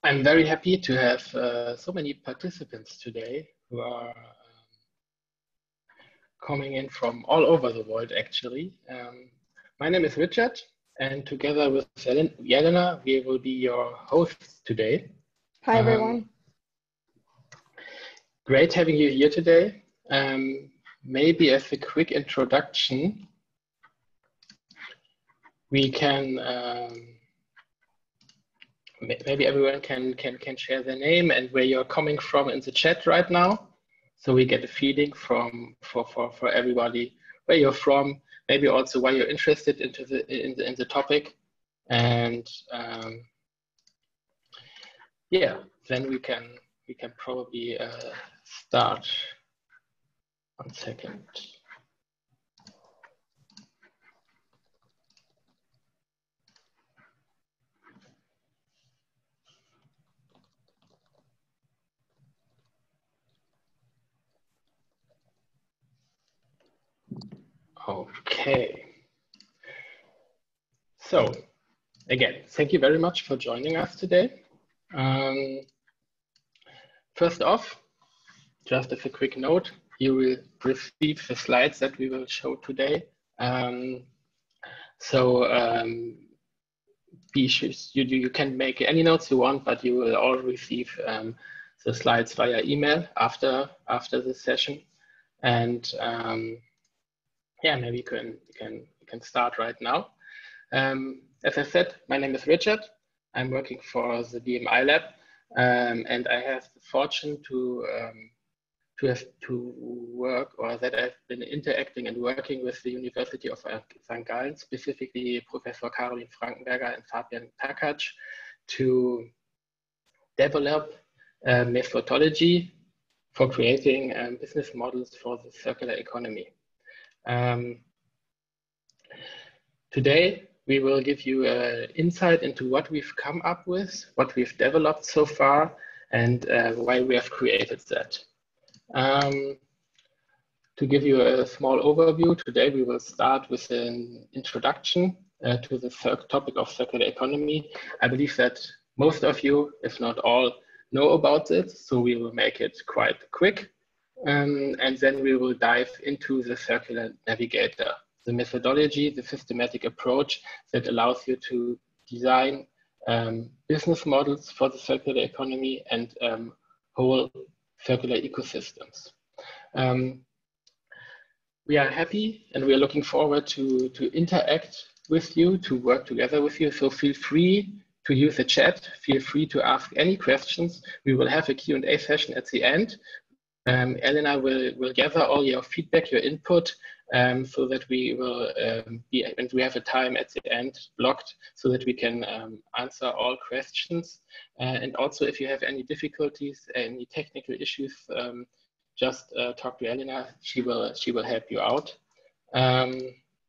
I'm very happy to have so many participants today who are coming in from all over the world, actually. My name is Richard, and together with Jelena, we will be your hosts today. Hi, everyone. Great having you here today. Maybe as a quick introduction, we can maybe everyone can share their name and where you're coming from in the chat right now, so we get a feeling for everybody where you're from, maybe also why you're interested in the topic, and yeah, then we can probably start. 1 second. Okay. So again, thank you very much for joining us today. First off, just as a quick note, you will receive the slides that we will show today. You can make any notes you want, but you will all receive the slides via email after the session. And yeah, maybe you can start right now. As I said, my name is Richard. I'm working for the BMI Lab, and I have the fortune to work, or that I've been interacting and working with the University of St. Gallen, specifically Professor Caroline Frankenberger and Fabian Takac, to develop a methodology for creating business models for the circular economy. Today, we will give you an insight into what we've come up with, what we've developed so far, and why we have created that. To give you a small overview, today we will start with an introduction to the topic of circular economy. I believe that most of you, if not all, know about it, so we will make it quite quick. And then we will dive into the Circular Navigator, the methodology, the systematic approach that allows you to design business models for the circular economy and whole circular ecosystems. We are happy and we are looking forward to interact with you, to work together with you. So feel free to use the chat. Feel free to ask any questions. We will have a Q&A session at the end. Elena will gather all your feedback, your input, so that we will and we have a time at the end blocked so that we can answer all questions. And also, if you have any difficulties, any technical issues, just talk to Elena. She will help you out. And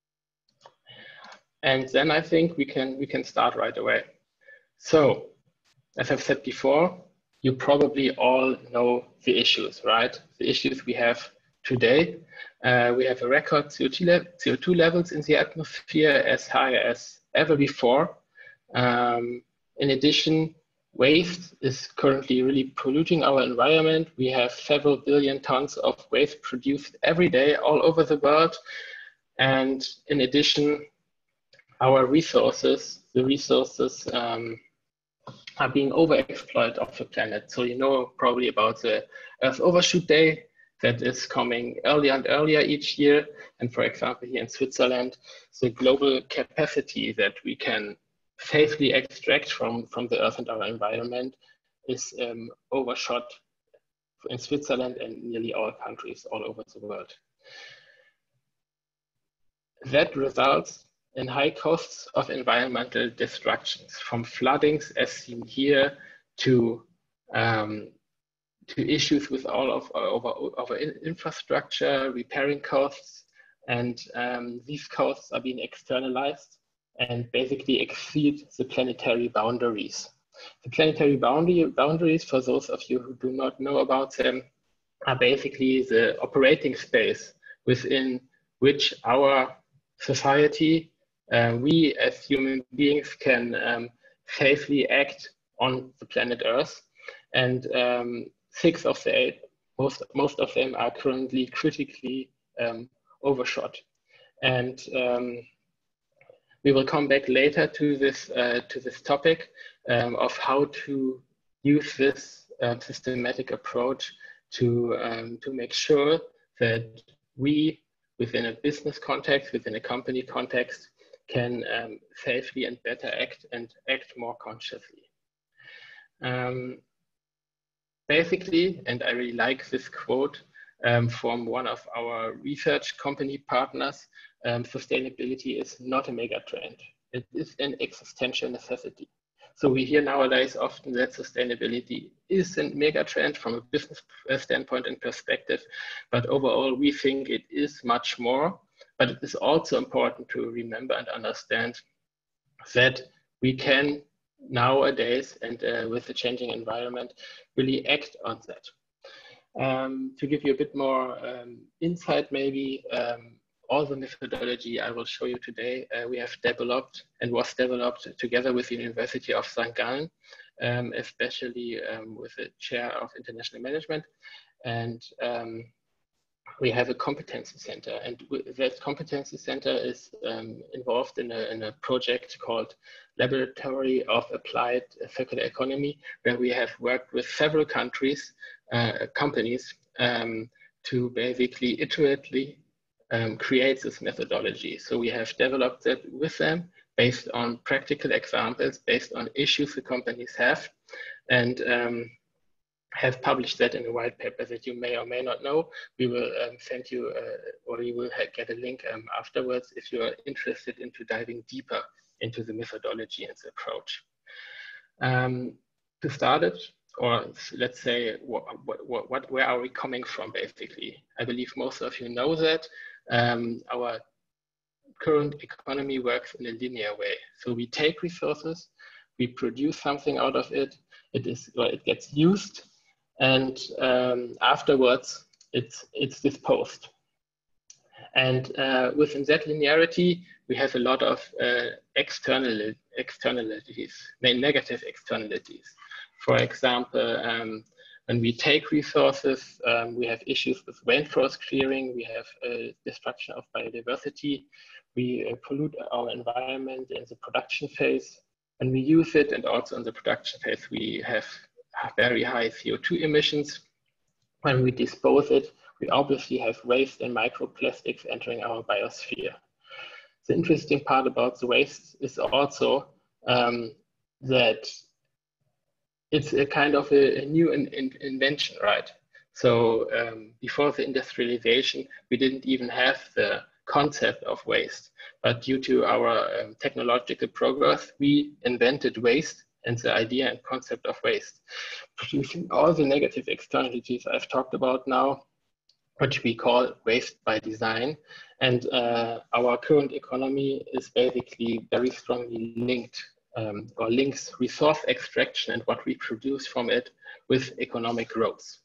then I think we can start right away. So, as I've said before, you probably all know the issues, right? The issues we have today. We have a record CO2 levels in the atmosphere as high as ever before. In addition, waste is currently really polluting our environment. We have several billion tons of waste produced every day all over the world. And in addition, our resources, the resources are being overexploited off the planet. So you know probably about the Earth Overshoot Day that is coming earlier and earlier each year. And for example, here in Switzerland, the global capacity that we can safely extract from the Earth and our environment is overshot in Switzerland and nearly all countries all over the world. That results in high costs of environmental destructions, from floodings as seen here to issues with all of our infrastructure, repairing costs, and these costs are being externalized and basically exceed the planetary boundaries. The planetary boundaries, for those of you who do not know about them, are basically the operating space within which our society, we as human beings, can safely act on the planet Earth, and 6 of the 8, most of them are currently critically overshot. And we will come back later to this topic of how to use this systematic approach to make sure that we, within a business context, within a company context, can safely and better act more consciously. Basically, and I really like this quote from one of our research company partners, sustainability is not a mega trend. It is an existential necessity. So we hear nowadays often that sustainability is a mega trend from a business standpoint and perspective, but overall we think it is much more. But it is also important to remember and understand that we can nowadays, and with the changing environment, really act on that. To give you a bit more insight, maybe, all the methodology I will show you today, we have developed and was developed together with the University of St. Gallen, especially with the chair of international management. And we have a competency center, and that competency center is involved in a project called Laboratory of Applied Circular Economy, where we have worked with several companies to basically iteratively create this methodology. So we have developed that with them based on practical examples, based on issues the companies have, and have published that in a white paper that you may or may not know. We will send you, or you will get a link afterwards if you are interested into diving deeper into the methodology and the approach. To start it, or let's say, where are we coming from, basically? I believe most of you know that our current economy works in a linear way. So we take resources, we produce something out of it, it gets used, and afterwards it's disposed. And within that linearity, we have a lot of externalities, negative externalities. For example, when we take resources, we have issues with rainforest clearing, we have destruction of biodiversity, we pollute our environment in the production phase. When we use it, and also in the production phase, we have very high CO2 emissions. When we dispose it, we obviously have waste and microplastics entering our biosphere. The interesting part about the waste is also that it's a kind of a new invention, right? So before the industrialization, we didn't even have the concept of waste, but due to our technological progress, we invented waste and the idea and concept of waste, producing all the negative externalities I've talked about now, which we call waste by design. And our current economy is basically very strongly linked or links resource extraction and what we produce from it with economic growth.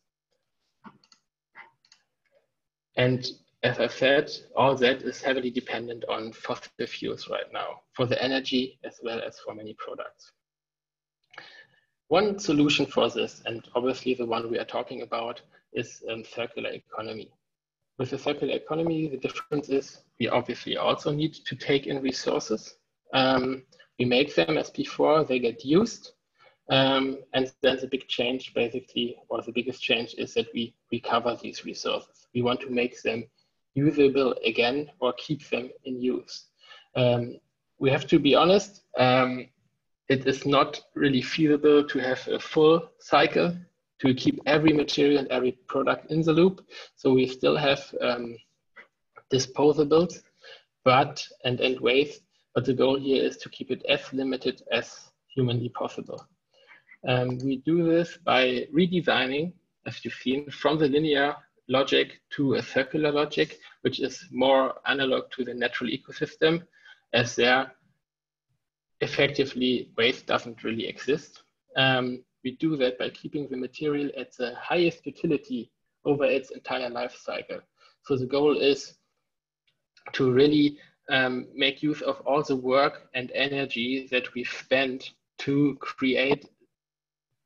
And as I said, all that is heavily dependent on fossil fuels right now for the energy as well as for many products. One solution for this, and obviously the one we are talking about, is circular economy. With the circular economy, the difference is we obviously also need to take in resources. We make them as before, they get used. And then the big change basically, or the biggest change, is that we recover these resources. We want to make them usable again or keep them in use. We have to be honest, it is not really feasible to have a full cycle to keep every material and every product in the loop. So we still have disposables and waste, but the goal here is to keep it as limited as humanly possible. We do this by redesigning, as you've seen, from the linear logic to a circular logic, which is more analog to the natural ecosystem, as there effectively waste doesn't really exist. We do that by keeping the material at the highest utility over its entire life cycle. So the goal is to really make use of all the work and energy that we spend to create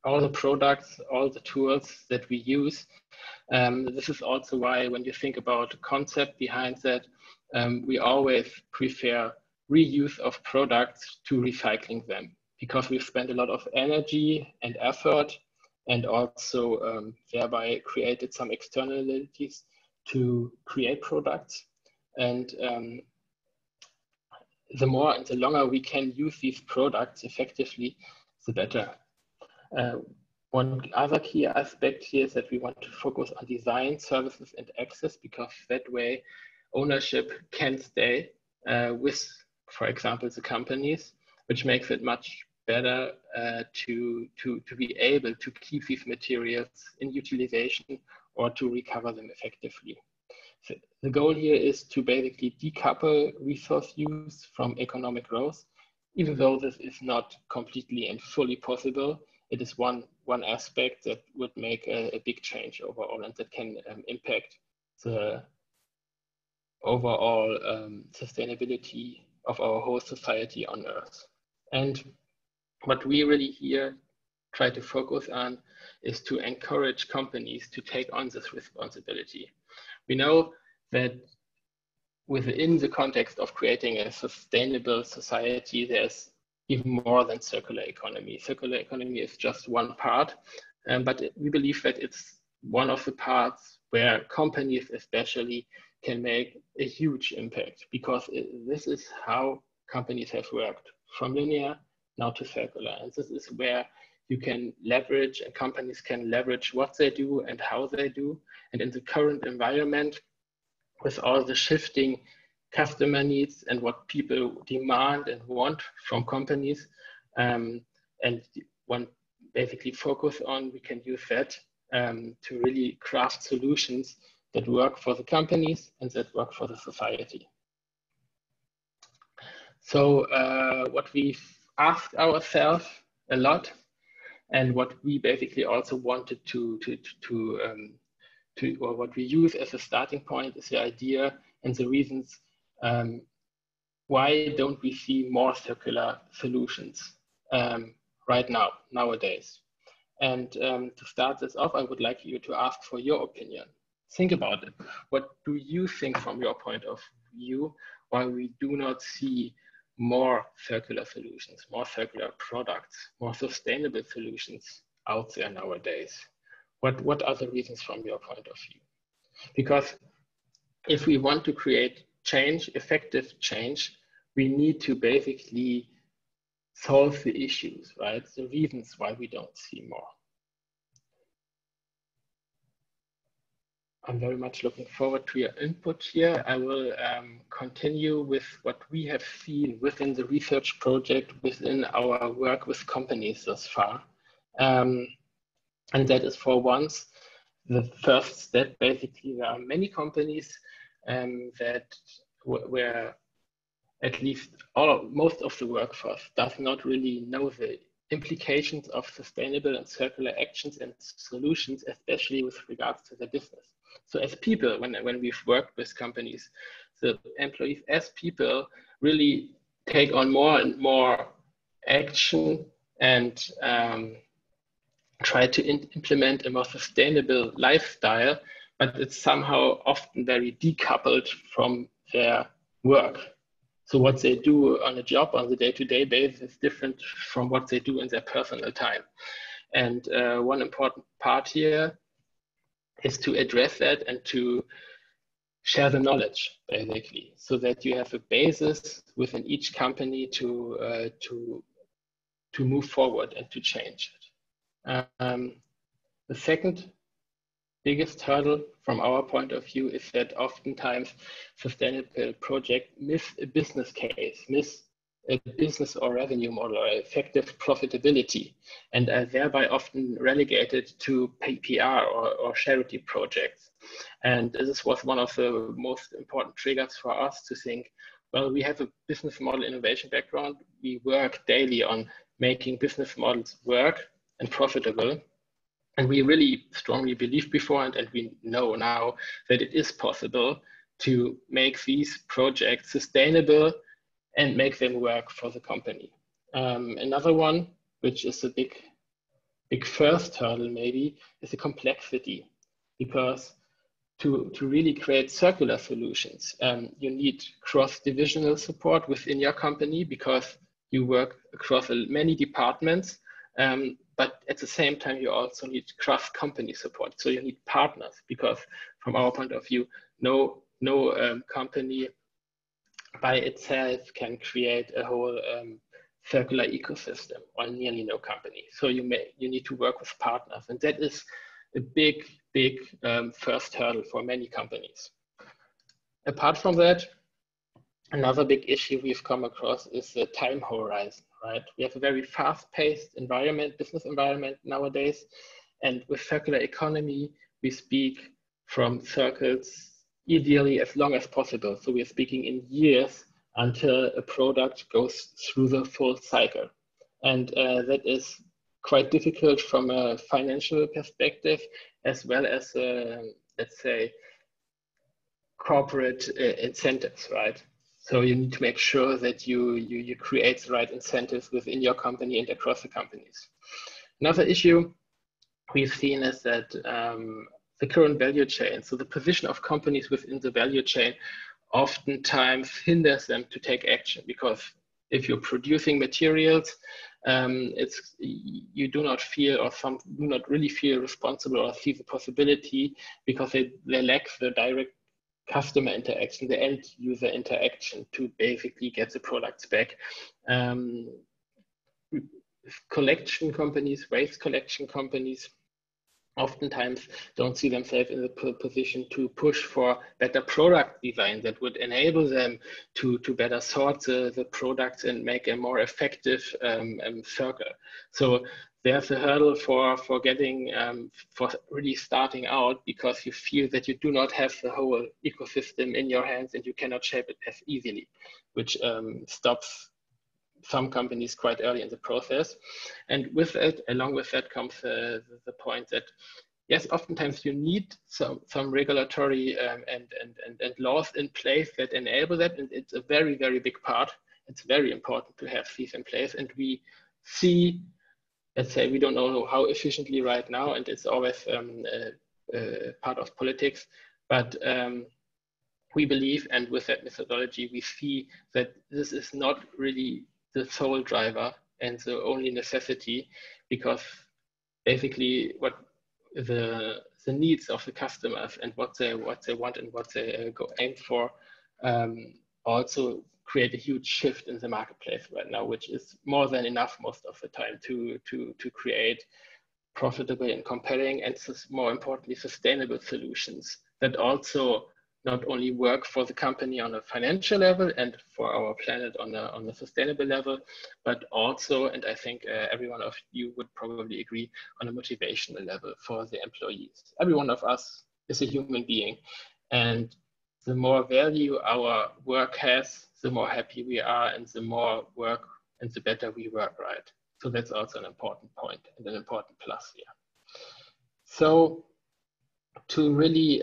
all the products, all the tools that we use. This is also why when you think about the concept behind that, we always prefer reuse of products to recycling them, because we've spent a lot of energy and effort and also thereby created some externalities to create products. And the more and the longer we can use these products effectively, the better. One other key aspect here is that we want to focus on design, services, and access, because that way ownership can stay with, for example, the companies, which makes it much better to be able to keep these materials in utilization or to recover them effectively. So the goal here is to basically decouple resource use from economic growth. Even though this is not completely and fully possible, it is one aspect that would make a big change overall, and that can impact the overall sustainability of our whole society on Earth. And what we really here try to focus on is to encourage companies to take on this responsibility. We know that within the context of creating a sustainable society, there's even more than circular economy. Circular economy is just one part, but we believe that it's one of the parts where companies especially can make a huge impact, because this is how companies have worked, from linear now to circular. And this is where you can leverage, and companies can leverage what they do and how they do. And in the current environment, with all the shifting customer needs and what people demand and want from companies, and one basically focus on, we can use that to really craft solutions that work for the companies and that work for the society. So what we've asked ourselves a lot, and what we basically also wanted or what we use as a starting point, is the idea and the reasons why don't we see more circular solutions right now, nowadays. And to start this off, I would like you to ask for your opinion. Think about it. What do you think from your point of view why we do not see more circular solutions, more circular products, more sustainable solutions out there nowadays? What are the reasons from your point of view? Because if we want to create change, effective change, we need to basically solve the issues, right? The reasons why we don't see more. I'm very much looking forward to your input here. I will continue with what we have seen within the research project, within our work with companies thus far. And that is, for once, the first step. Basically, there are many companies where at least most of the workforce does not really know the implications of sustainable and circular actions and solutions, especially with regards to their business. So as people, when we've worked with companies, the employees as people really take on more and more action and try to implement a more sustainable lifestyle, but it's somehow often very decoupled from their work. So what they do on a job on the day-to-day basis is different from what they do in their personal time. And one important part here is to address that and to share the knowledge, basically, so that you have a basis within each company to move forward and to change it. The second biggest hurdle from our point of view is that oftentimes sustainable projects miss a business case, miss a business or revenue model or effective profitability, and are thereby often relegated to PR or charity projects. And this was one of the most important triggers for us to think, well, we have a business model innovation background. We work daily on making business models work and profitable. And we really strongly believe beforehand, and we know now, that it is possible to make these projects sustainable and make them work for the company. Another one, which is a big big first hurdle maybe is the complexity, because to really create circular solutions, you need cross-divisional support within your company because you work across many departments, but at the same time, you also need cross-company support. So you need partners, because from our point of view, no company by itself can create a whole circular ecosystem, or nearly no company. So you need to work with partners, and that is a big first hurdle for many companies. Apart from that, another big issue we've come across is the time horizon, right? We have a very fast-paced environment, business environment nowadays, and with circular economy, we speak from circles ideally as long as possible. So we're speaking in years until a product goes through the full cycle. And that is quite difficult from a financial perspective, as well as, let's say, corporate incentives, right? So you need to make sure that you create the right incentives within your company and across the companies. Another issue we've seen is that the current value chain, so the position of companies within the value chain, oftentimes hinders them to take action, because if you're producing materials, you do not feel, or some do not really feel responsible or see the possibility, because they lack the direct customer interaction, the end user interaction to basically get the products back. Collection companies, waste collection companies, oftentimes don't see themselves in the position to push for better product design that would enable them to better sort the products and make a more effective circle. So there's a hurdle for getting, for really starting out, because you feel that you do not have the whole ecosystem in your hands and you cannot shape it as easily, which stops some companies quite early in the process. And with it, along with that comes the point that, yes, oftentimes you need some regulatory and laws in place that enable that. And it's a very, very big part. It's very important to have these in place. And we see, let's say, we don't know how efficiently right now, and it's always part of politics, but we believe, and with that methodology, we see that this is not really the sole driver and the only necessity, because basically what the needs of the customers and what they want and what they aim for also create a huge shift in the marketplace right now, which is more than enough most of the time to create profitable and compelling, and more importantly, sustainable solutions that also not only work for the company on a financial level and for our planet on a sustainable level, but also, and I think every one of you would probably agree, on a motivational level for the employees. Every one of us is a human being, and the more value our work has, the more happy we are, and the more work and the better we work, right? So that's also an important point and an important plus here. So to really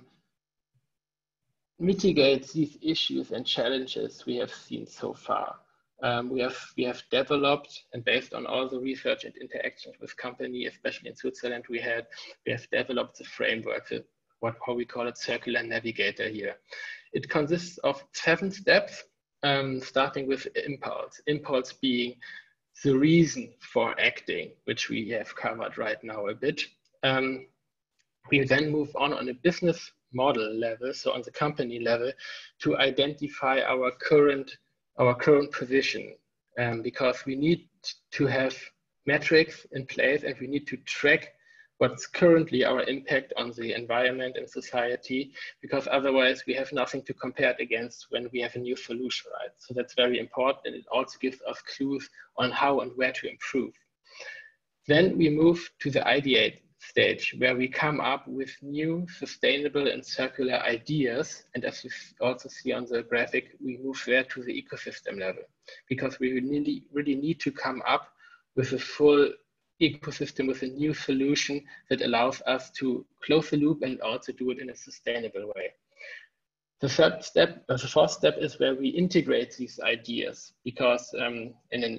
mitigate these issues and challenges we have seen so far, we have developed, and based on all the research and interactions with companies, especially in Switzerland, we have developed the framework, how we call it, Circular Navigator here. It consists of 7 steps, starting with impulse. Impulse being the reason for acting, which we have covered right now a bit. We then move on a business model level, so on the company level, to identify our current position, because we need to have metrics in place, and we need to track what's currently our impact on the environment and society, because otherwise we have nothing to compare it against when we have a new solution, right? So that's very important, and it also gives us clues on how and where to improve. Then we move to the ideate stage, where we come up with new sustainable and circular ideas. And as you also see on the graphic, we move there to the ecosystem level, because we really need to come up with a full ecosystem, with a new solution that allows us to close the loop and also do it in a sustainable way. The fourth step is where we integrate these ideas, because in a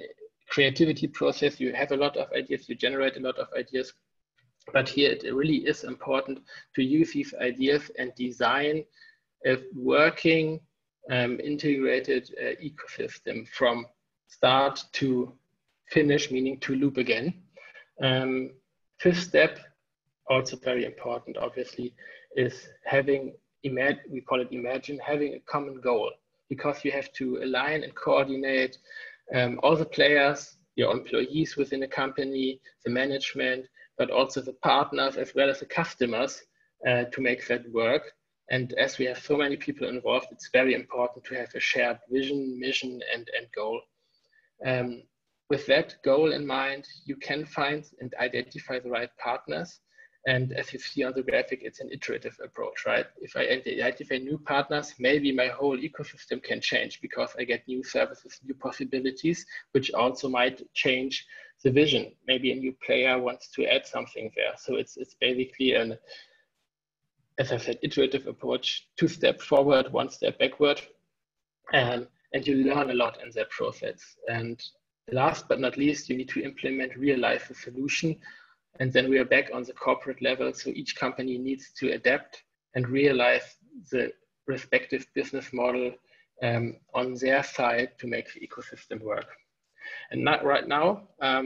creativity process. You have a lot of ideas, you generate a lot of ideas, but here it really is important to use these ideas and design a working integrated ecosystem from start to finish, meaning to loop again. Fifth step, also very important, obviously, is having, we call it imagine, having a common goal, because you have to align and coordinate all the players, your employees within a company, the management, but also the partners as well as the customers to make that work. And as we have so many people involved, it's very important to have a shared vision, mission, and goal. With that goal in mind, you can find and identify the right partners. And as you see on the graphic, it's an iterative approach, right? If I identify new partners, maybe my whole ecosystem can change because I get new services, new possibilities, which also might change the vision. Maybe a new player wants to add something there. So it's basically an, as I said, iterative approach, 2 steps forward, 1 step backward. And you learn a lot in that process. And last but not least, you need to implement, realize the solution. And then we are back on the corporate level. So each company needs to adapt and realize the respective business model on their side to make the ecosystem work. And right now,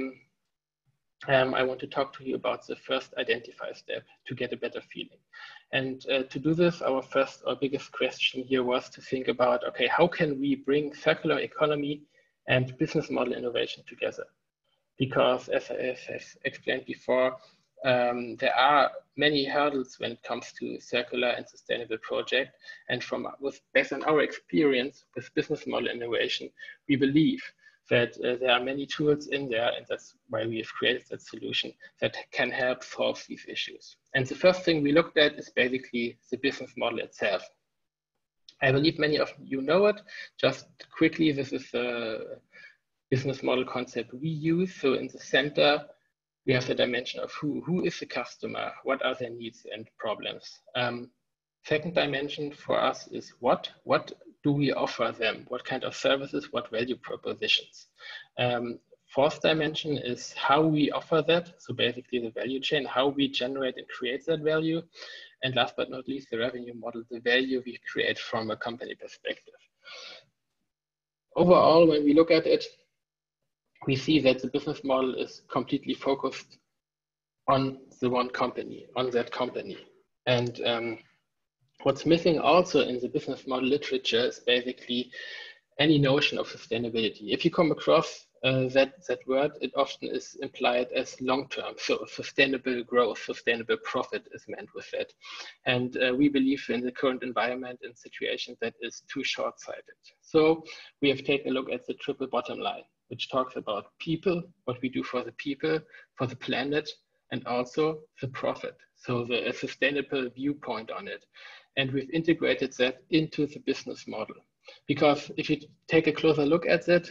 I want to talk to you about the first identify step to get a better feeling. And to do this, our first or biggest question here was to think about, okay, how can we bring circular economy and business model innovation together? Because as I have explained before, there are many hurdles when it comes to circular and sustainable project. And based on our experience with business model innovation, we believe that there are many tools in there, and that's why we have created that solution that can help solve these issues. And the first thing we looked at is basically the business model itself. I believe many of you know it. Just quickly, this is a business model concept we use. So in the center, we have the dimension of who is the customer, what are their needs and problems. Second dimension for us is what do we offer them? What kind of services, what value propositions? Fourth dimension is how we offer that. So basically the value chain, how we generate and create that value. And last but not least, the revenue model, the value we create from a company perspective. Overall, when we look at it, we see that the business model is completely focused on the one company, on that company. And what's missing also in the business model literature is basically any notion of sustainability. If you come across that word, it often is implied as long-term. So sustainable growth, sustainable profit is meant with that. And we believe in the current environment and situation that is too short-sighted. So we have taken a look at the triple bottom line, which talks about people, what we do for the people, for the planet, and also the profit. So the sustainable viewpoint on it. And we've integrated that into the business model. Because if you take a closer look at that,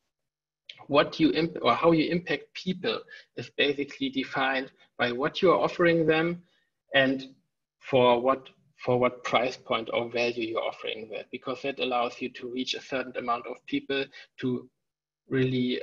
how you impact people is basically defined by what you're offering them and for what price point or value you're offering that, because that allows you to reach a certain amount of people to really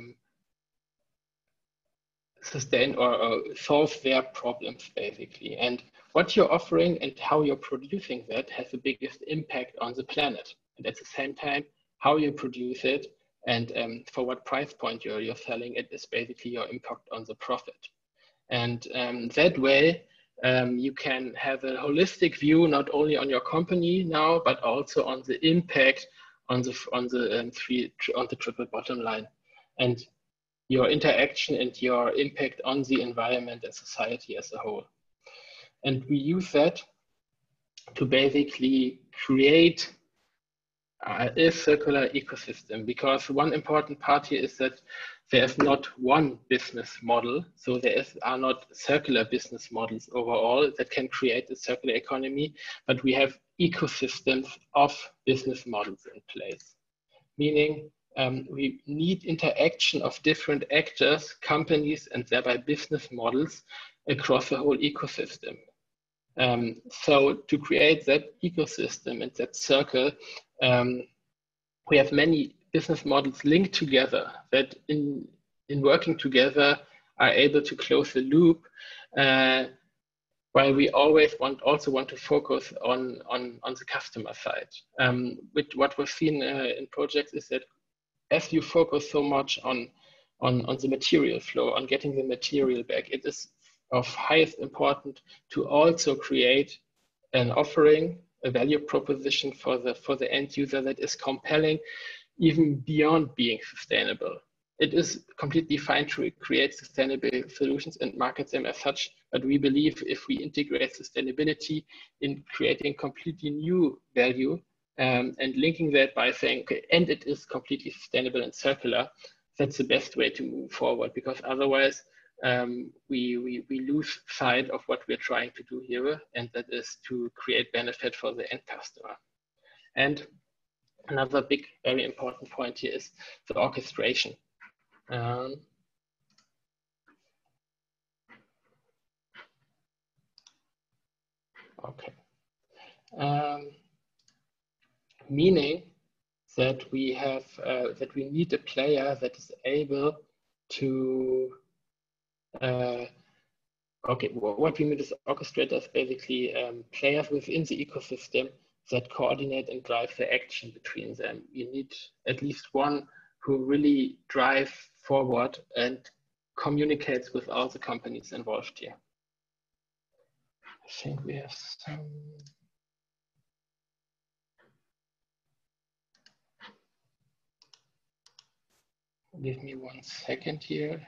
sustain or solve their problems basically. And what you're offering and how you're producing that has the biggest impact on the planet. And at the same time, how you produce it and for what price point you're selling it is basically your impact on the profit. And that way, you can have a holistic view not only on your company now, but also on the impact on the triple bottom line, and your interaction and your impact on the environment and society as a whole. And we use that to basically create a circular ecosystem, because one important part here is that there's not one business model. So there are not circular business models overall that can create a circular economy, but we have ecosystems of business models in place. Meaning we need interaction of different actors, companies, and thereby business models across the whole ecosystem. So to create that ecosystem and that circle, we have many business models link together, that in working together are able to close the loop, while we always also want to focus on the customer side. With what we've seen in projects is that as you focus so much on the material flow, on getting the material back, it is of highest importance to also create an offering, a value proposition for the end user that is compelling, even beyond being sustainable. It is completely fine to create sustainable solutions and market them as such, but we believe if we integrate sustainability in creating completely new value and linking that by saying, okay, and it is completely sustainable and circular, that's the best way to move forward, because otherwise we lose sight of what we're trying to do here, and that is to create benefit for the end customer. And another big, very important point here is the orchestration. Okay. Meaning that we have that we need a player that is able to okay, what we mean is orchestrators, basically players within the ecosystem that coordinate and drive the action between them. You need at least one who really drives forward and communicates with all the companies involved here. I think we have some. Give me 1 second here.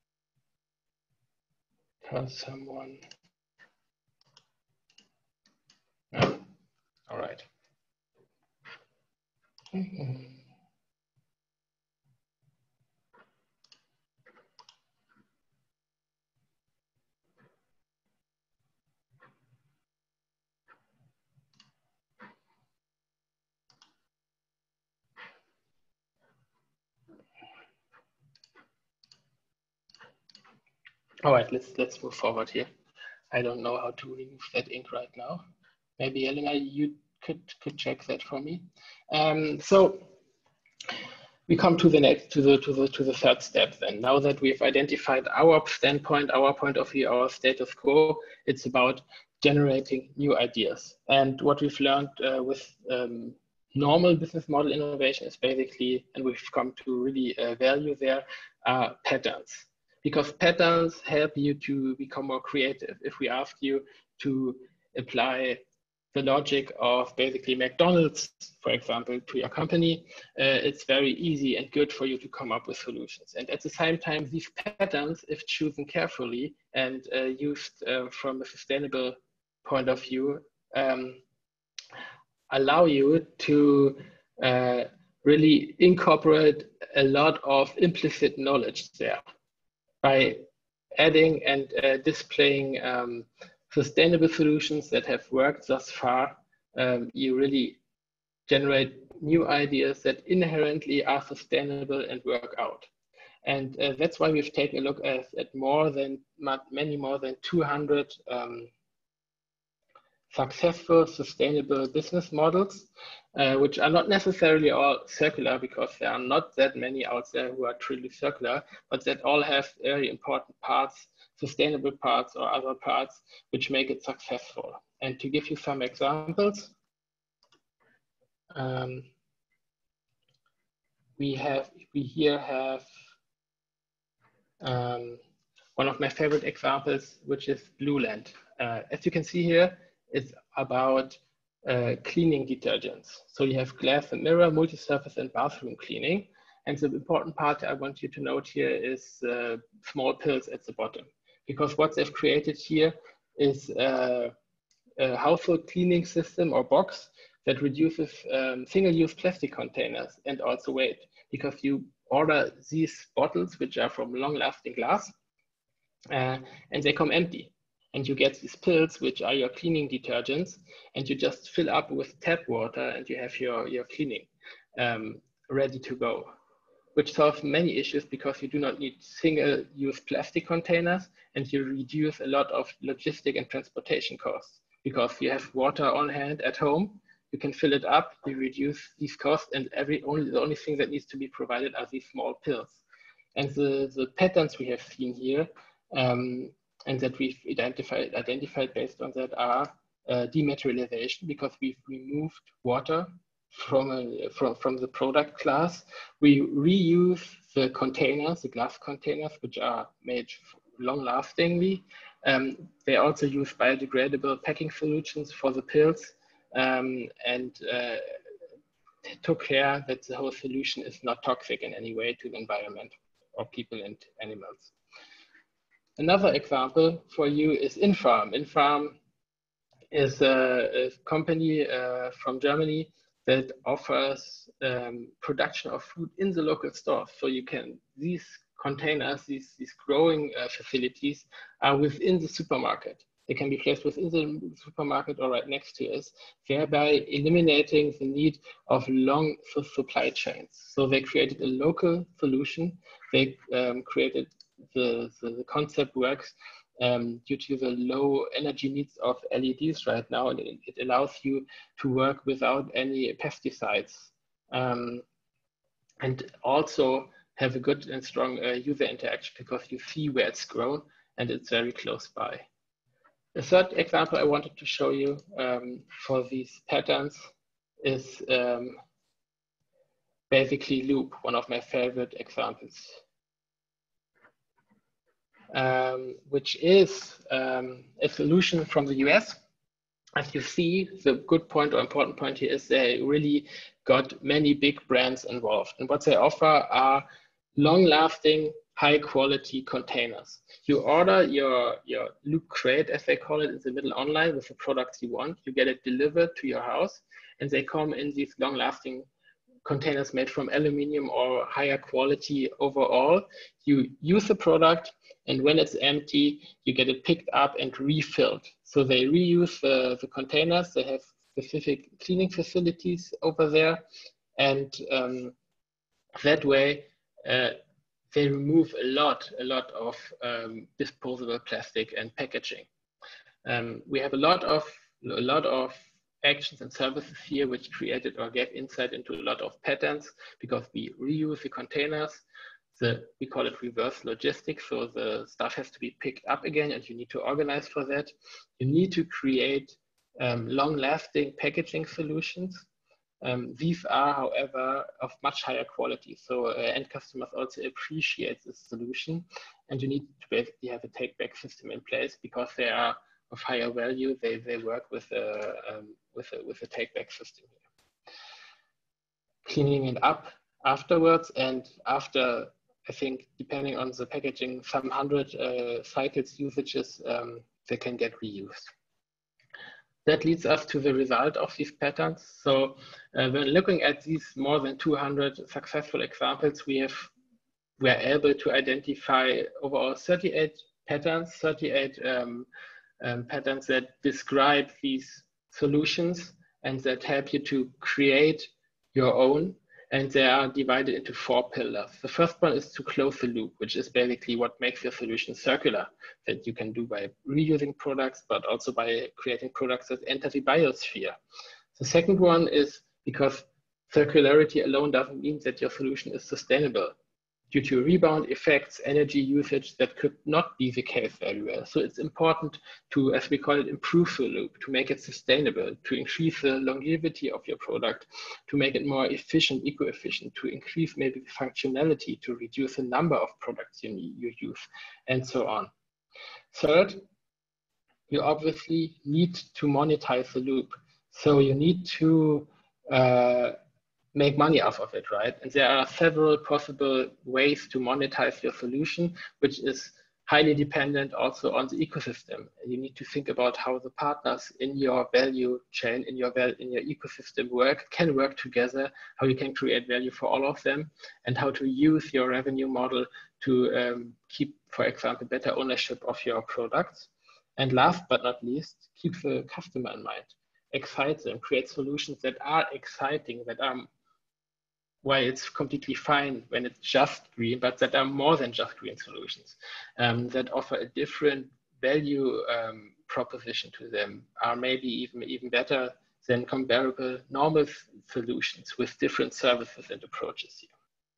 Because someone. Oh, all right. All right, let's move forward here. I don't know how to remove that ink right now. Maybe Elena, you could check that for me. So we come to the next to the third step then. Now that we've identified our standpoint, our point of view, our status quo, it's about generating new ideas. And what we've learned with normal business model innovation is basically, and we've come to really value there, patterns. Because patterns help you to become more creative. If we ask you to apply the logic of basically McDonald's, for example, to your company, it's very easy and good for you to come up with solutions. And at the same time, these patterns, if chosen carefully and used from a sustainable point of view, allow you to really incorporate a lot of implicit knowledge there. By adding and displaying sustainable solutions that have worked thus far, you really generate new ideas that inherently are sustainable and work out. And that's why we've taken a look at many more than 200 successful sustainable business models, which are not necessarily all circular, because there are not that many out there who are truly circular, but that all have very important parts, sustainable parts or other parts, which make it successful. And to give you some examples, we here have one of my favorite examples, which is Blueland. As you can see here, it's about cleaning detergents. So you have glass and mirror, multi-surface and bathroom cleaning. And the important part I want you to note here is small pills at the bottom. Because what they've created here is a household cleaning system or box that reduces single-use plastic containers and also weight. Because you order these bottles, which are from long-lasting glass, and they come empty. And you get these pills, which are your cleaning detergents, and you just fill up with tap water and you have your cleaning ready to go, which solves many issues because you do not need single-use plastic containers, and you reduce a lot of logistic and transportation costs because you have water on hand at home you can fill it up, you reduce these costs, and the only thing that needs to be provided are these small pills. And the patterns we have seen here and that we've identified based on that are dematerialization, because we've removed water from the product class. We reuse the containers, the glass containers, which are made long-lastingly. They also use biodegradable packing solutions for the pills, and took care that the whole solution is not toxic in any way to the environment or people and animals. Another example for you is Infarm. Infarm is a company from Germany that offers production of food in the local stores. So you can, these containers, these growing facilities are within the supermarket. They can be placed within the supermarket or right next to us, thereby eliminating the need of long supply chains. So they created a local solution. They created the concept works due to the low energy needs of LEDs right now, and it allows you to work without any pesticides, and also have a good and strong user interaction, because you see where it's grown and it's very close by. The third example I wanted to show you for these patterns is basically Loop, one of my favorite examples. Which is a solution from the US. As you see, the good point or important point here is they really got many big brands involved. And what they offer are long-lasting, high-quality containers. You order your Loop crate, as they call it, in the middle online with the products you want. You get it delivered to your house, and they come in these long-lasting containers made from aluminum or higher quality overall. You use the product, and when it's empty, you get it picked up and refilled. So they reuse the containers. They have specific cleaning facilities over there, and that way they remove a lot of disposable plastic and packaging. We have a lot of actions and services here which created or gave insight into a lot of patterns, because we reuse the containers. We call it reverse logistics. So the stuff has to be picked up again, and you need to organize for that. You need to create long-lasting packaging solutions. These are, however, of much higher quality. So end customers also appreciate this solution, and you need to basically have a take-back system in place, because they are of higher value. They work with a take-back system here. Cleaning it up afterwards, and after, I think, depending on the packaging, some 100 cycles usages, they can get reused. That leads us to the result of these patterns. So when looking at these more than 200 successful examples, we are able to identify overall 38 patterns, 38 patterns that describe these solutions and that help you to create your own. And they are divided into 4 pillars. The first one is to close the loop, which is basically what makes your solution circular, that you can do by reusing products, but also by creating products that enter the biosphere. The second one is because circularity alone doesn't mean that your solution is sustainable. Due to rebound effects, energy usage, that could not be the case very well. So it's important to, as we call it, improve the loop, to make it sustainable, to increase the longevity of your product, to make it more efficient, eco-efficient, to increase maybe the functionality, to reduce the number of products you use, and so on. Third, you obviously need to monetize the loop. So you need to make money off of it, right? And there are several possible ways to monetize your solution, which is highly dependent also on the ecosystem. You need to think about how the partners in your value chain, in your ecosystem can work together, how you can create value for all of them, and how to use your revenue model to keep, for example, better ownership of your products. And last but not least, keep the customer in mind. Excite them, create solutions that are exciting, that are, while it's completely fine when it's just green, but that are more than just green solutions, that offer a different value proposition to them, are maybe even better than comparable normal solutions with different services and approaches here.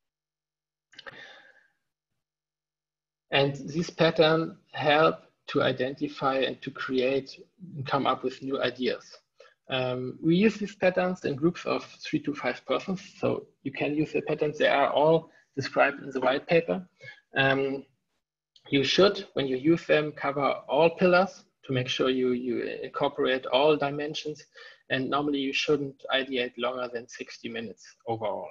And these patterns help to identify and to create and come up with new ideas. We use these patterns in groups of 3 to 5 persons. So you can use the patterns. They are all described in the white paper. You should, when you use them, cover all pillars to make sure you incorporate all dimensions. And normally you shouldn't ideate longer than 60 minutes overall.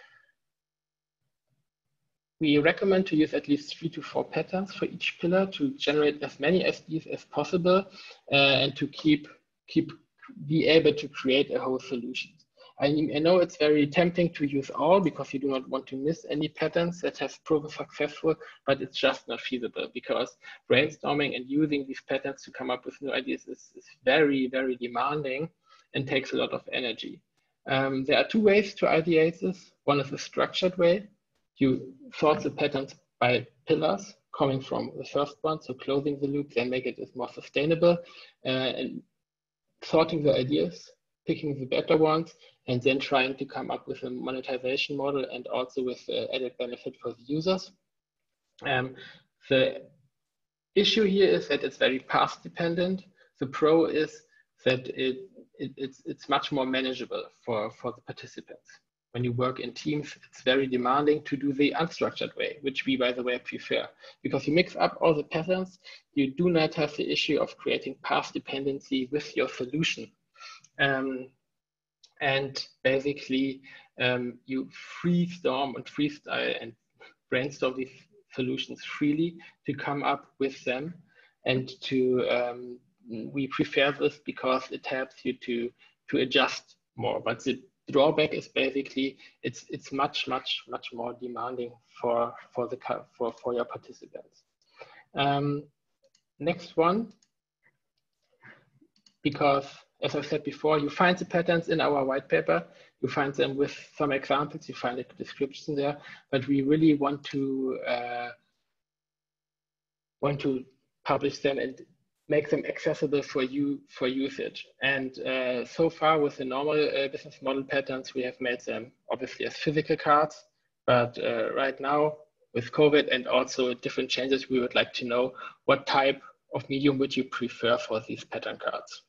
We recommend to use at least 3 to 4 patterns for each pillar to generate as many SDs as possible and to be able to create a whole solution. I know it's very tempting to use all because you do not want to miss any patterns that have proven successful, but it's just not feasible because brainstorming and using these patterns to come up with new ideas is very, very demanding and takes a lot of energy. There are 2 ways to ideate this. One is a structured way. You sort the patterns by pillars coming from the first one, so closing the loop, then make it more sustainable, and sorting the ideas, picking the better ones, and then trying to come up with a monetization model and also with added benefit for the users. The issue here is that it's very path dependent. The pro is that it's much more manageable for the participants. When you work in teams, it's very demanding to do the unstructured way, which we, by the way, prefer. Because you mix up all the patterns, you do not have the issue of creating path dependency with your solution. And basically, you freestyle and brainstorm these solutions freely to come up with them. And we prefer this because it helps you to adjust more. But the drawback is basically it's much more demanding for your participants. Next one, because as I said before, you find the patterns in our white paper, you find them with some examples, you find a description there, but we really want to publish them and make them accessible for usage. And so far with the normal business model patterns, we have made them obviously as physical cards, but right now with COVID and also different changes, we would like to know what type of medium would you prefer for these pattern cards.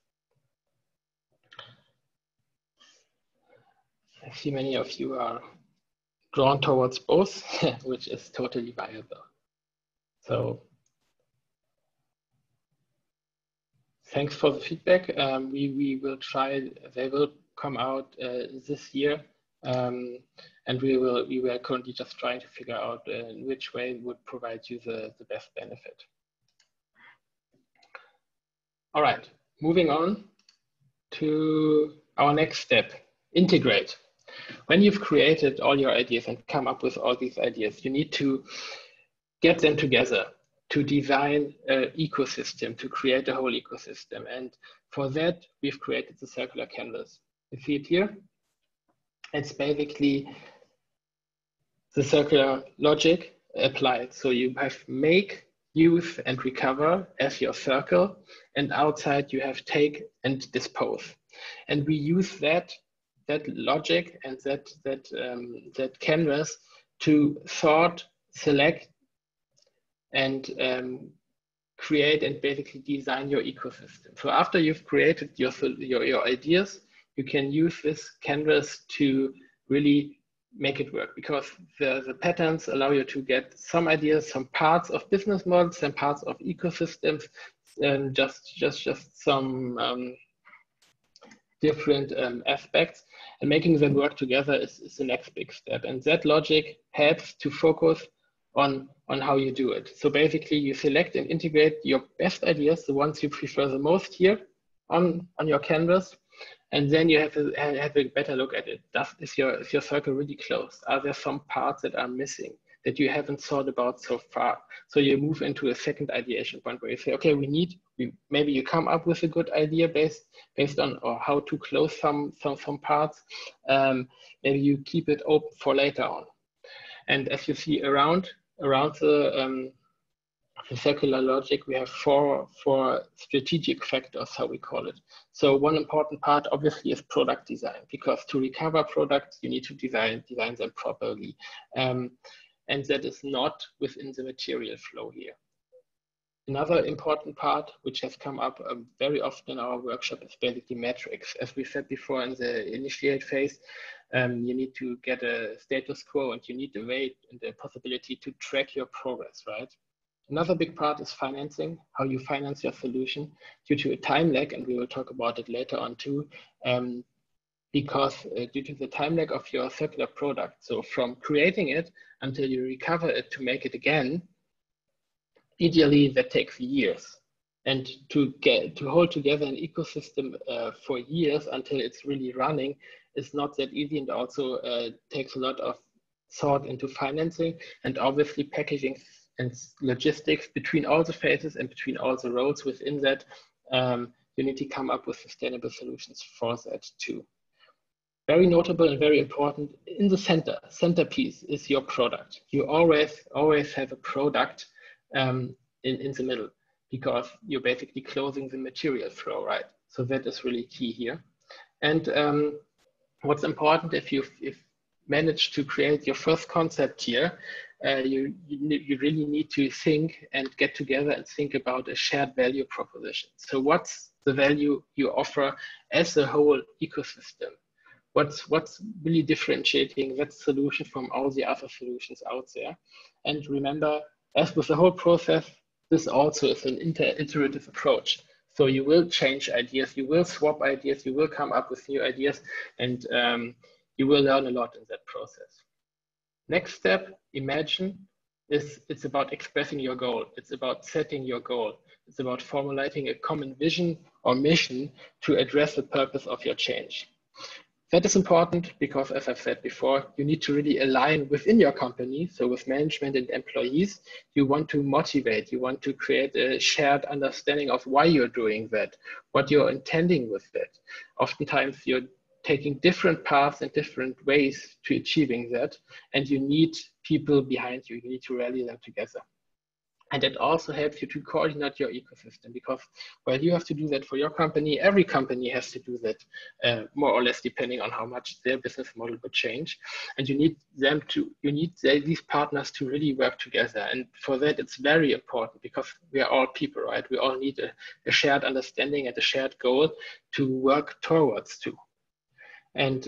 I see many of you are drawn towards both, which is totally viable. So thanks for the feedback. We will try, they will come out this year. And we were currently just trying to figure out in which way would provide you the best benefit. All right, moving on to our next step, integrate. When you've created all your ideas and come up with all these ideas, you need to get them together to design an ecosystem, to create a whole ecosystem. And for that, we've created the circular canvas. You see it here? It's basically the circular logic applied. So you have make, use, and recover as your circle. And outside you have take and dispose. And we use that logic and that canvas to sort, select, and create and basically design your ecosystem. So after you've created your ideas, you can use this canvas to really make it work, because the patterns allow you to get some ideas, some parts of business models, some parts of ecosystems, and just some different aspects, and making them work together is the next big step. And that logic helps to focus on how you do it. So basically you select and integrate your best ideas, the ones you prefer the most here on your canvas, and then you have a better look at it. Is your circle really close? Are there some parts that are missing that you haven't thought about so far? So you move into a second ideation point where you say, okay, maybe you come up with a good idea based on or how to close some parts. Maybe you keep it open for later on. And as you see around the the circular logic, we have four strategic factors, how we call it. So one important part obviously is product design, because to recover products, you need to design them properly. And that is not within the material flow here. Another important part, which has come up very often in our workshop, is basically metrics. As we said before in the initiate phase, you need to get a status quo, and you need a way and the possibility to track your progress, right? Another big part is financing, how you finance your solution due to a time lag, and we will talk about it later on too, because due to the time lag of your circular product, so from creating it until you recover it to make it again, ideally that takes years. And to hold together an ecosystem for years until it's really running is not that easy, and also takes a lot of thought into financing and obviously packaging and logistics between all the phases and between all the roles within that. You need to come up with sustainable solutions for that too. Very notable and very important, in the centerpiece is your product. You always have a product in the middle, because you're basically closing the material flow, right? So that is really key here. And what's important, if you've managed to create your first concept here, you really need to think and get together and think about a shared value proposition. So what's the value you offer as a whole ecosystem? What's really differentiating that solution from all the other solutions out there? And remember, as with the whole process, this also is an iterative approach. So you will change ideas, you will swap ideas, you will come up with new ideas, and you will learn a lot in that process. Next step, imagine, it's about expressing your goal. It's about setting your goal. It's about formulating a common vision or mission to address the purpose of your change. That is important because, as I've said before, you need to really align within your company. So with management and employees, you want to motivate, you want to create a shared understanding of why you're doing that, what you're intending with that. Oftentimes you're taking different paths and different ways to achieving that, and you need people behind you. You need to rally them together. And it also helps you to coordinate your ecosystem, because while you have to do that for your company, every company has to do that, more or less, depending on how much their business model would change. And you need these partners to really work together. And for that, it's very important, because we are all people, right? We all need a shared understanding and a shared goal to work towards too. And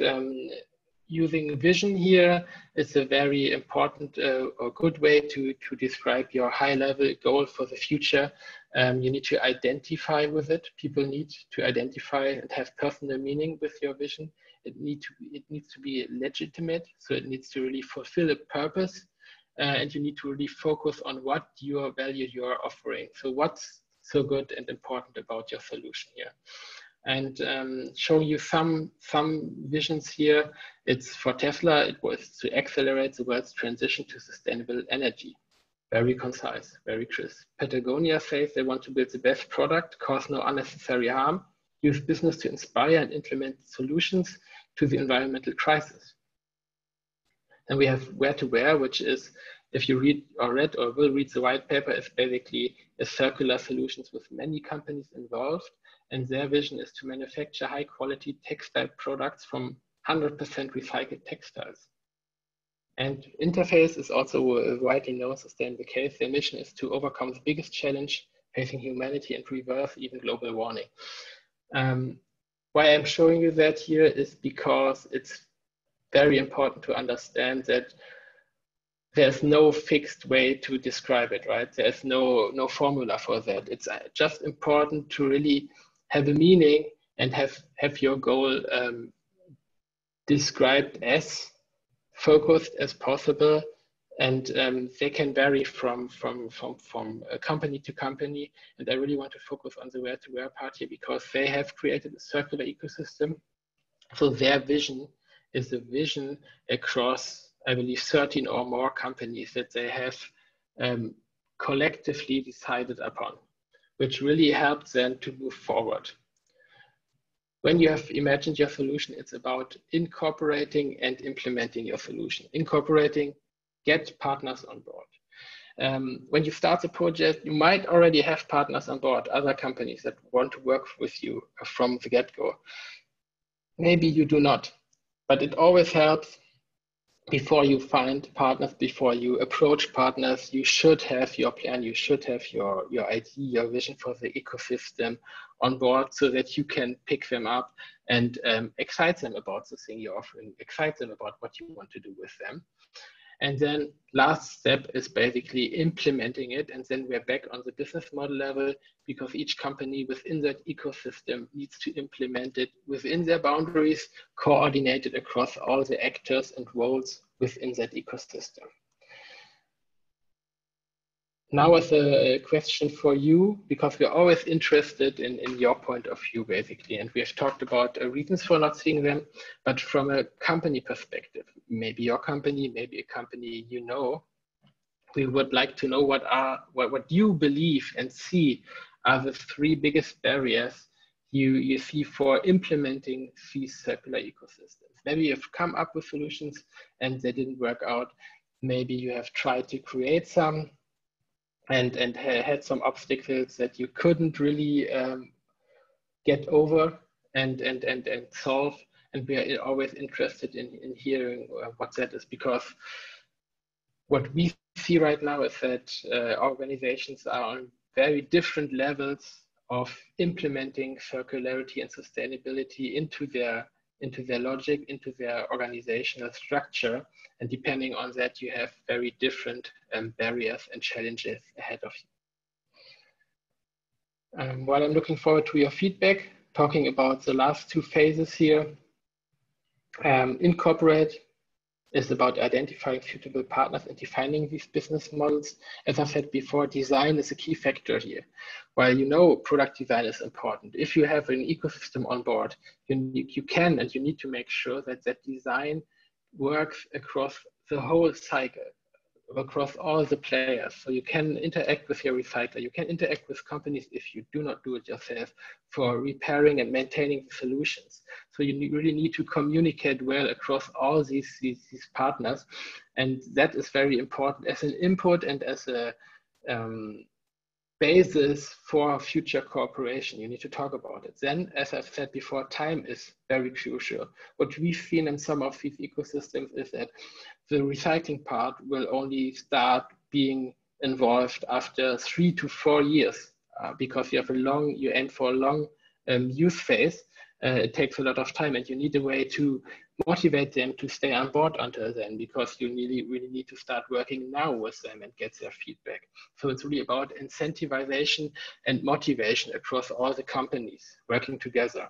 using vision here is a very important or good way to describe your high-level goal for the future. You need to identify with it. People need to identify and have personal meaning with your vision. It needs to be legitimate, so it needs to really fulfill a purpose, and you need to really focus on what your value you are offering. So what's so good and important about your solution here? And showing you some visions here. It's for Tesla, it was to accelerate the world's transition to sustainable energy. Very concise, very crisp. Patagonia says they want to build the best product, cause no unnecessary harm, use business to inspire and implement solutions to the environmental crisis. And we have Where to Wear, which is, if you read or will read the white paper, is basically a circular solutions with many companies involved. And their vision is to manufacture high quality textile products from 100% recycled textiles. And Interface is also a widely known sustainable case. Their mission is to overcome the biggest challenge facing humanity and reverse even global warming. Why I'm showing you that here is because it's very important to understand that there's no fixed way to describe it, right? There's no formula for that. It's just important to really have a meaning and have your goal described as focused as possible. And they can vary from company to company. And I really want to focus on the Where to Wear part here, because they have created a circular ecosystem. So their vision is a vision across, I believe, 13 or more companies that they have collectively decided upon, which really helps them to move forward. When you have imagined your solution, it's about incorporating and implementing your solution. Incorporating, get partners on board. When you start the project, you might already have partners on board, other companies that want to work with you from the get-go. Maybe you do not, but it always helps. Before you find partners, before you approach partners, you should have your plan, you should have your idea, your vision for the ecosystem on board so that you can pick them up and excite them about the thing you're offering, excite them about what you want to do with them. And then last step is basically implementing it. And then we're back on the business model level, because each company within that ecosystem needs to implement it within their boundaries, coordinated across all the actors and roles within that ecosystem. Now as a question for you, because we're always interested in your point of view, basically, and we have talked about reasons for not seeing them, but from a company perspective, maybe your company, maybe a company you know, we would like to know what you believe and see are the 3 biggest barriers you see for implementing these circular ecosystems. Maybe you've come up with solutions and they didn't work out. Maybe you have tried to create some and had some obstacles that you couldn't really get over and solve. And we are always interested in hearing what that is, because what we see right now is that organizations are on very different levels of implementing circularity and sustainability into their logic, into their organizational structure. And depending on that, you have very different barriers and challenges ahead of you. While I'm looking forward to your feedback, talking about the last 2 phases here, incorporate is about identifying suitable partners and defining these business models. As I said before, design is a key factor here. While you know product design is important, if you have an ecosystem on board, you can and you need to make sure that that design works across the whole cycle, across all the players. So you can interact with your recycler, you can interact with companies if you do not do it yourself for repairing and maintaining the solutions. So you really need to communicate well across all these partners. And that is very important as an input and as a basis for future cooperation. You need to talk about it. Then, as I've said before, time is very crucial. What we've seen in some of these ecosystems is that the recycling part will only start being involved after 3 to 4 years, because you aim for a long use phase. It takes a lot of time, and you need a way to motivate them to stay on board until then, because you really need to start working now with them and get their feedback. So it's really about incentivization and motivation across all the companies working together.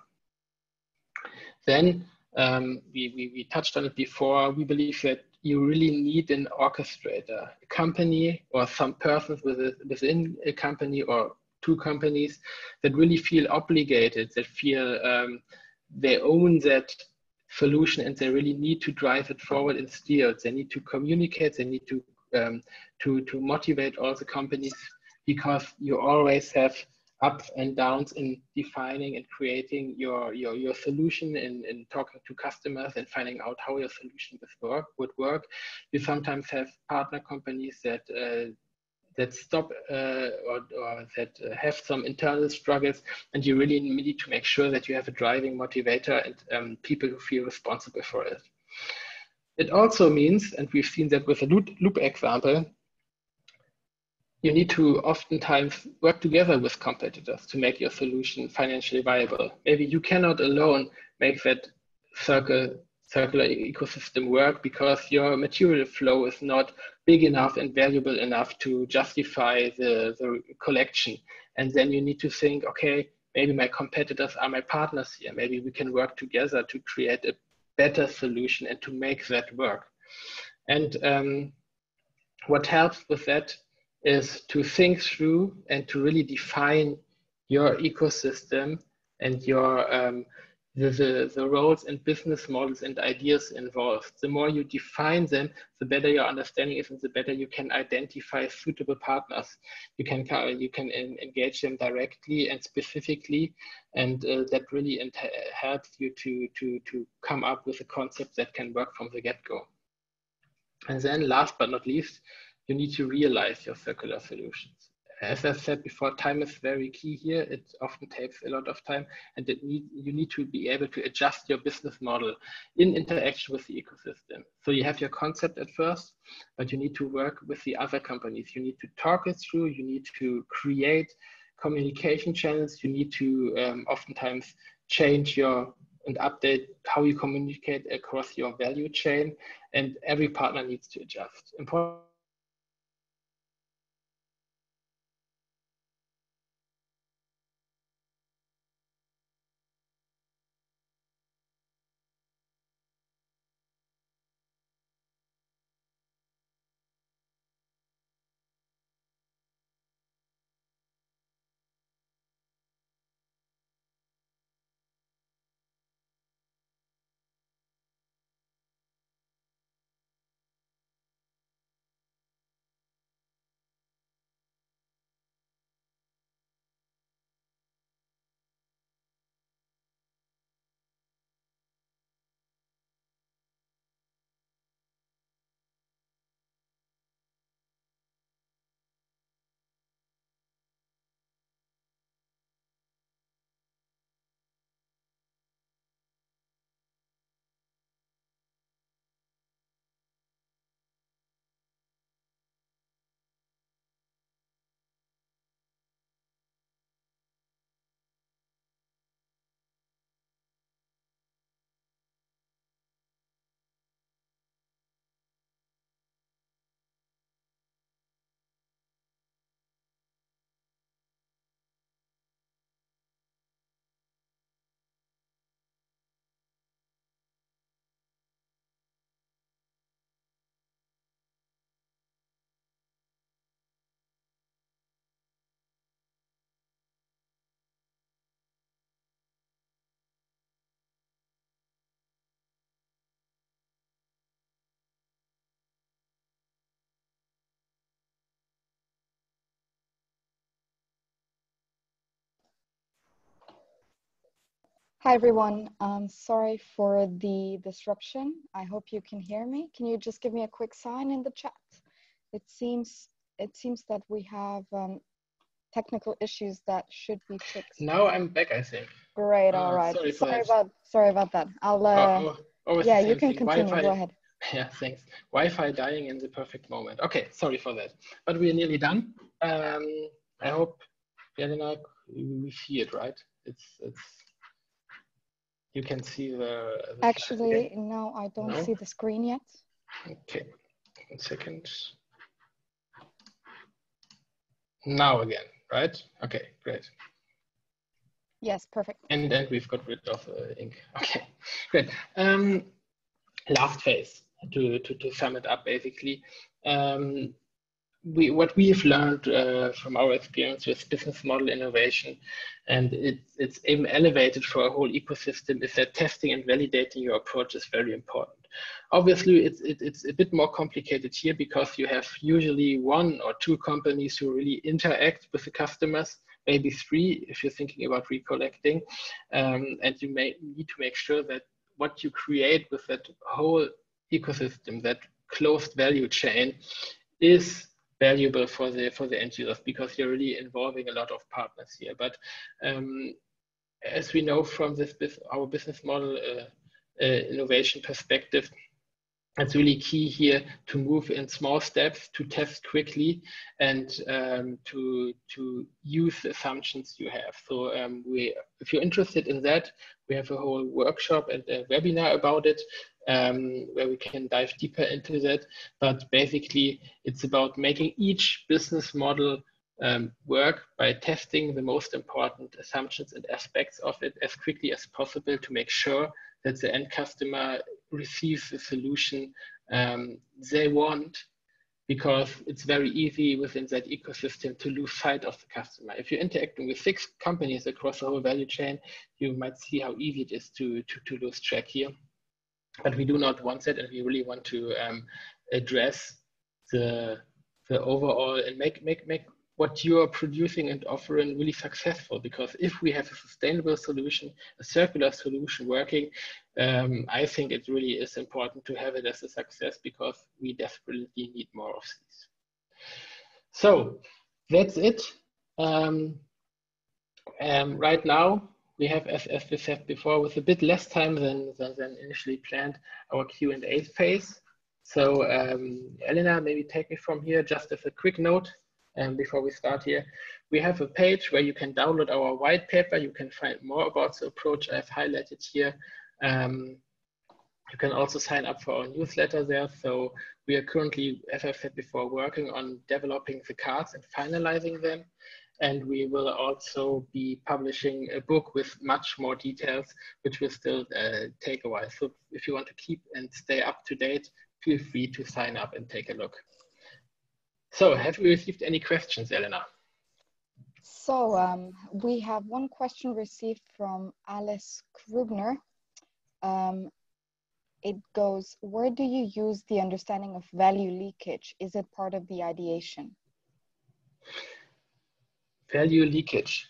Then we touched on it before. We believe that you really need an orchestrator, a company or some persons within a company or 2 companies that really feel obligated, that feel they own that solution and they really need to drive it forward and steer it. They need to communicate, they need to motivate all the companies, because you always have ups and downs in defining and creating your solution and talking to customers and finding out how your solution would work. You sometimes have partner companies that stop or that have some internal struggles, and you really need to make sure that you have a driving motivator and people who feel responsible for it. It also means, and we've seen that with a loop example, you need to oftentimes work together with competitors to make your solution financially viable. Maybe you cannot alone make that circular ecosystem work because your material flow is not big enough and valuable enough to justify the collection. And then you need to think, okay, maybe my competitors are my partners here. Maybe we can work together to create a better solution and to make that work. And what helps with that is to think through and to really define your ecosystem and your the roles and business models and ideas involved. The more you define them, the better your understanding is, and the better you can identify suitable partners. You can engage them directly and specifically, and that really helps you to come up with a concept that can work from the get-go. And then last but not least, you need to realize your circular solutions. As I said before, time is very key here. It often takes a lot of time, and you need to be able to adjust your business model in interaction with the ecosystem. So you have your concept at first, but you need to work with the other companies. You need to talk it through. You need to create communication channels. You need to oftentimes change and update how you communicate across your value chain, and every partner needs to adjust. Important. Hi everyone, sorry for the disruption. I hope you can hear me. Can you just give me a quick sign in the chat? It seems that we have technical issues that should be fixed. Now I'm back, I think. Great, all right. Sorry about that. I'll yeah, you can continue. Wi-Fi, go ahead. Yeah, thanks. Wi-Fi dying in the perfect moment. Okay, sorry for that, but we're nearly done. I hope, Jelena, we see it right. It's you can see the Actually, no, I don't see the screen yet. Okay, 1 second. Now again, right? Okay, great. Yes, perfect. And then we've got rid of ink. Okay, great. Last phase, to sum it up, basically. What we've learned from our experience with business model innovation, and it's even elevated for a whole ecosystem, is that testing and validating your approach is very important. Obviously, it's a bit more complicated here because you have usually 1 or 2 companies who really interact with the customers, maybe 3 if you're thinking about recollecting, and you may need to make sure that what you create with that whole ecosystem, that closed value chain, is valuable for the end users, because you're really involving a lot of partners here. But as we know from our business model innovation perspective, it's really key here to move in small steps, to test quickly, and to use the assumptions you have. So if you're interested in that, we have a whole workshop and a webinar about it, where we can dive deeper into that. But basically, it's about making each business model work by testing the most important assumptions and aspects of it as quickly as possible to make sure that the end customer receives the solution they want, because it's very easy within that ecosystem to lose sight of the customer. If you're interacting with 6 companies across the whole value chain, you might see how easy it is to lose track here. But we do not want that, and we really want to address the overall and make what you are producing and offering really successful. Because if we have a sustainable solution, a circular solution working, I think it really is important to have it as a success, because we desperately need more of these. So that's it. Right now, we have, as we said before, with a bit less time than initially planned, our Q&A phase. So Elena, maybe take me from here just as a quick note before we start here. We have a page where you can download our white paper. You can find more about the approach I've highlighted here. You can also sign up for our newsletter there. So we are currently, as I said before, working on developing the cards and finalizing them. And we will also be publishing a book with much more details, which will still take a while. So if you want to keep and stay up to date, feel free to sign up and take a look. So have we received any questions, Elena? So we have one question received from Alice Krugner. It goes, where do you use the understanding of value leakage? Is it part of the ideation? Value leakage.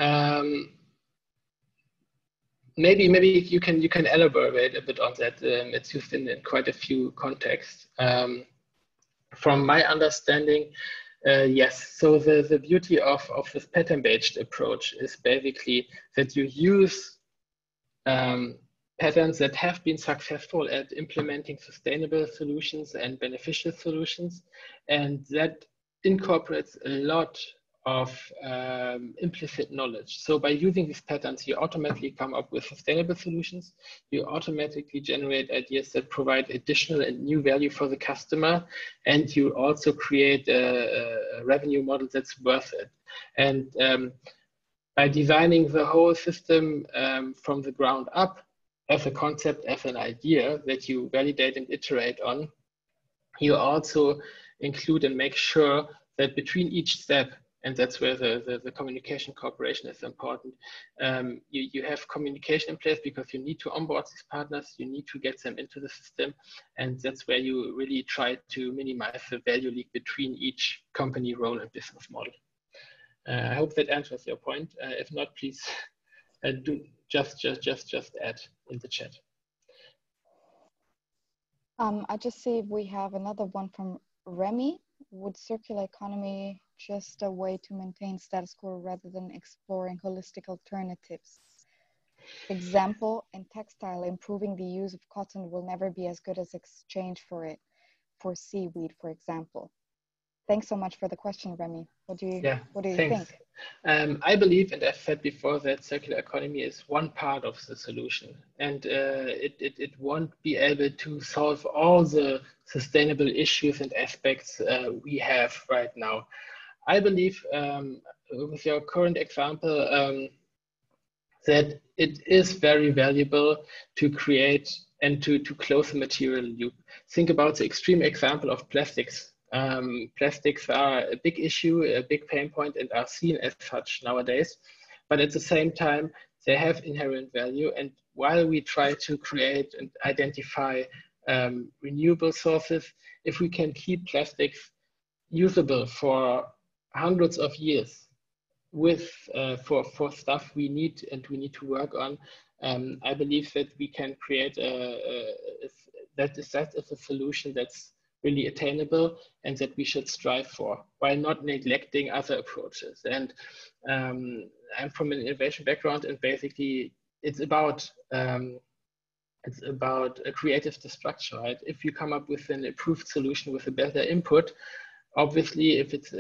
Maybe you can elaborate a bit on that. It's used in quite a few contexts. From my understanding, yes. So the beauty of this pattern-based approach is basically that you use patterns that have been successful at implementing sustainable solutions and beneficial solutions, and that incorporates a lot of implicit knowledge. So by using these patterns, you automatically come up with sustainable solutions. You automatically generate ideas that provide additional and new value for the customer, and you also create a revenue model that's worth it. And by designing the whole system from the ground up, as a concept, as an idea that you validate and iterate on, you also include and make sure that between each step, and that's where the communication cooperation is important, you have communication in place because you need to onboard these partners, you need to get them into the system, and that's where you really try to minimize the value leak between each company role and business model. I hope that answers your point. If not, please do just add in the chat. I just see we have another one from Remy. Would circular economy just a way to maintain status quo rather than exploring holistic alternatives? Example, in textile, improving the use of cotton will never be as good as exchange for it, for seaweed, for example. Thanks so much for the question, Remy. What do you think? I believe, and I've said before, that circular economy is one part of the solution, and it won't be able to solve all the sustainable issues and aspects we have right now. I believe, with your current example, that it is very valuable to create and to close the material loop. Think about the extreme example of plastics. Plastics are a big issue, a big pain point, and are seen as such nowadays. But at the same time, they have inherent value. And while we try to create and identify renewable sources, if we can keep plastics usable for hundreds of years with for stuff we need and we need to work on, I believe that we can create that is a solution that's really attainable and that we should strive for, while not neglecting other approaches. And I'm from an innovation background, and basically it's about a creative destruction, right? If you come up with an improved solution with a better input, obviously if it's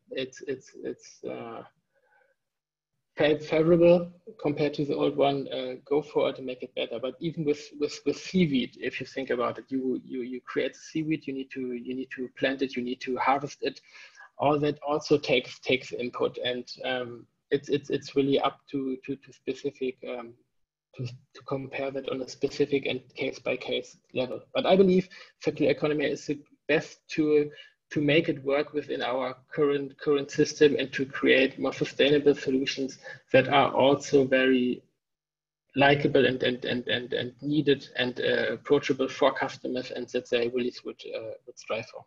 favorable compared to the old one, go for it and make it better. But even with seaweed, if you think about it, you create seaweed, you need to plant it, you need to harvest it. All that also takes input, and it's really up to specific to compare that on a specific and case by case level. But I believe circular economy is the best tool to make it work within our current system and to create more sustainable solutions that are also very likable and needed and approachable for customers, and that they really would strive for.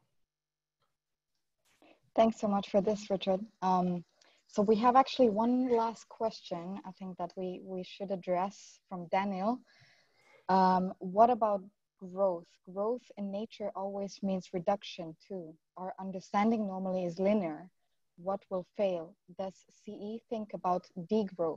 Thanks so much for this, Richard. So we have actually one last question, I think, that we should address from Daniel. What about growth. Growth in nature always means reduction too. Our understanding normally is linear. What will fail? Does CE think about degrowth?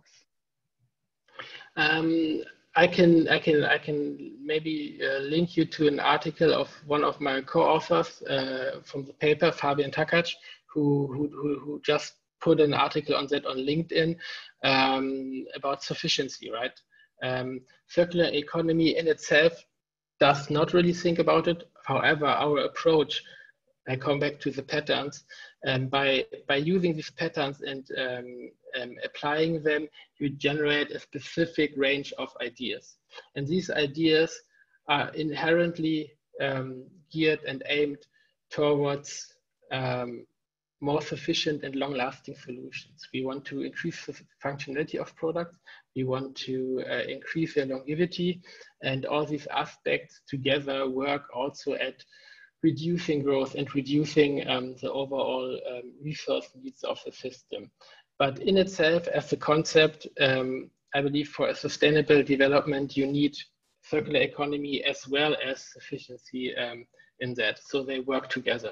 I can maybe link you to an article of one of my co-authors from the paper, Fabian Takac, who just put an article on that on LinkedIn about sufficiency, right? Circular economy in itself does not really think about it. However, our approach, I come back to the patterns, by using these patterns and applying them, you generate a specific range of ideas. And these ideas are inherently geared and aimed towards more sufficient and long-lasting solutions. We want to increase the functionality of products. We want to increase their longevity, and all these aspects together work also at reducing growth and reducing the overall resource needs of the system. But in itself, as a concept, I believe for a sustainable development, you need circular economy as well as sufficiency in that. So they work together.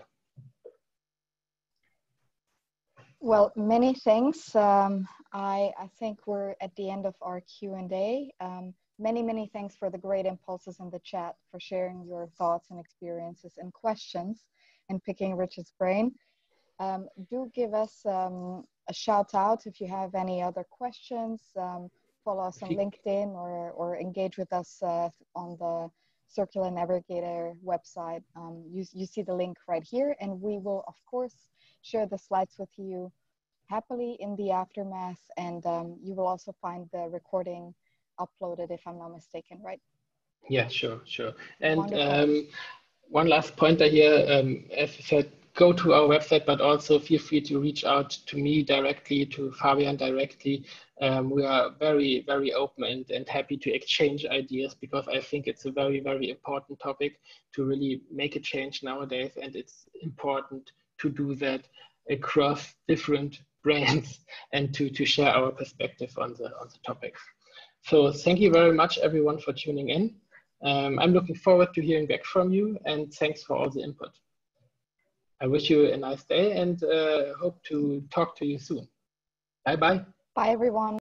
Well, many thanks. I think we're at the end of our Q&A. Many thanks for the great impulses in the chat, for sharing your thoughts and experiences and questions and picking Richard's brain. Do give us a shout out if you have any other questions. Follow us on LinkedIn or engage with us on the Circular Navigator website. You see the link right here, and we will, of course, share the slides with you happily in the aftermath, and you will also find the recording uploaded, if I'm not mistaken, right? Yeah, sure. And one last pointer here, as I said, go to our website, but also feel free to reach out to me directly, to Fabian directly. We are very open and happy to exchange ideas, because I think it's a very important topic to really make a change nowadays, and it's important to do that across different brains and to share our perspective on the topics. So thank you very much, everyone, for tuning in. I'm looking forward to hearing back from you, and thanks for all the input. I wish you a nice day and hope to talk to you soon. Bye-bye. Bye, everyone.